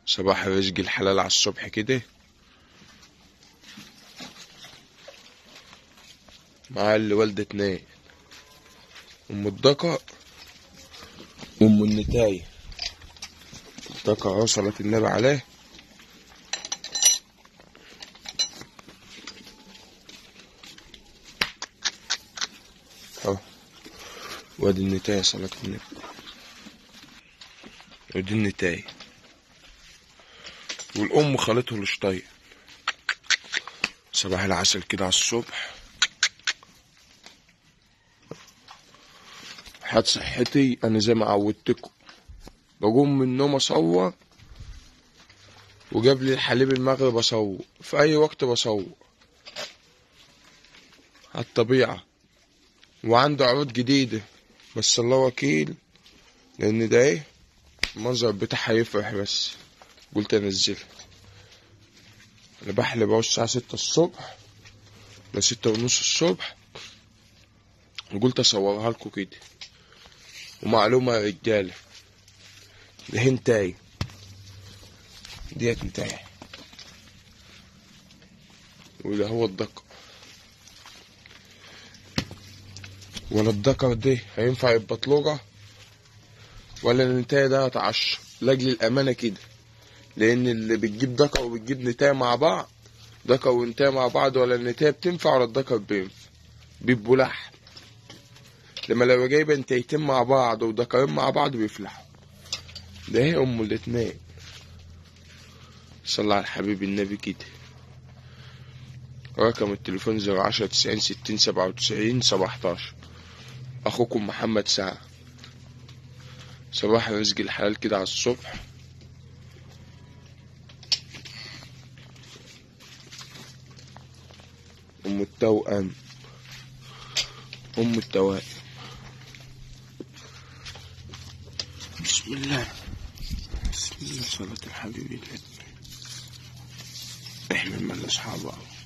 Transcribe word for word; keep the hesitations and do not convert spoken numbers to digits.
صباح الرزق الحلال على الصبح كده، مع اللي والدة اتنين، ام الدكا وام النتاية. الدكا اهو صلاة النبي عليه، اهو وادي النتاية صلاة النبي، ودي النتاية، والام خالته الشطية. صباح العسل كده على الصبح. حد صحتي انا زي ما عودتكم، بقوم من النوم اصور، وجاب لي الحليب المغرب اصور، في اي وقت بصور على الطبيعة. وعنده عروض جديدة بس الله وكيل، لان ده ايه المنظر بتاعها يفرح، بس قلت انزلها. انا بحلب اهو الساعة ستة الصبح لستة ونص الصبح، وقلت اصورها لكم كده. ومعلومة يا رجالة، ده هنتاي ديت نتاية، وده هو الدكر. ولا الدكر ده هينفع يبقى طلوقة ولا النتاية ده هتعشر لاجل الأمانة كده، لأن اللي بتجيب دكر وبتجيب نتاية مع بعض، دكر ونتاية مع بعض، ولا النتاية بتنفع ولا الدكر بينفع، بيبقوا لحم. لما لو جايبة نتايتين مع بعض ودكرين مع بعض بيفلحوا. ده هي أم الاتنين. صلى على الحبيب النبي كده. رقم التليفون زيرو عشرة تسعين ستين سبعة وتسعين سبعتاشر. أخوكم محمد سعد. صباح رزق الحلال كده على الصبح. أم التوأم، أم التوائم. بسم الله، بسم الله صلاة الحبيب النبي. احمل من أصحابه.